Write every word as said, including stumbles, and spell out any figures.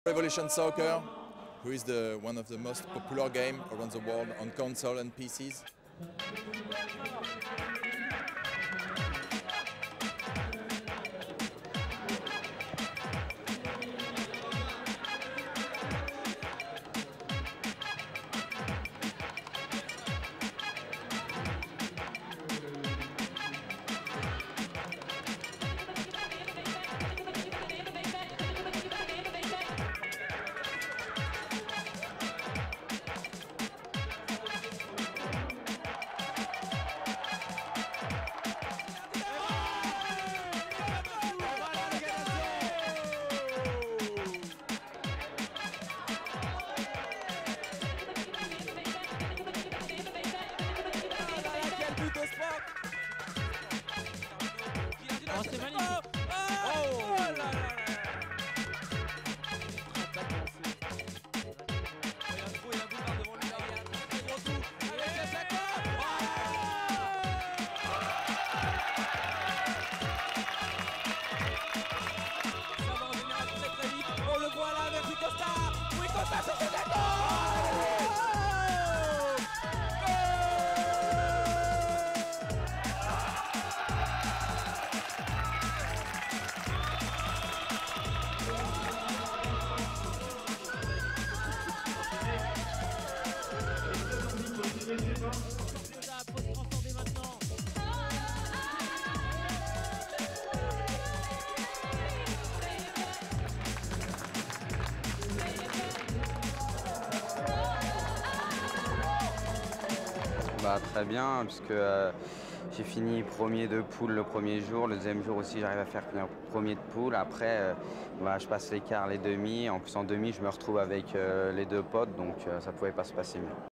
Revolution Soccer, who is the, one of the most popular games around the world on console and P Cs. Oh, c'est magnifique. Oh, oh, oh là là là. Il y a un trou, il y a un boulevard devant lui là. Il y a un très gros trou. Allez, c'est ça quoi. Ça va en général très très vite. On le voit là avec Rui Costa. Rui Costa sur cette attaque. Ça faut se transformer maintenant. Bah, très bien, puisque euh, j'ai fini premier de poule le premier jour. Le deuxième jour aussi, j'arrive à faire finir premier de poule. Après, euh, bah, je passe les quarts, les demi. En plus, en demi, je me retrouve avec euh, les deux potes, donc euh, ça pouvait pas se passer mieux.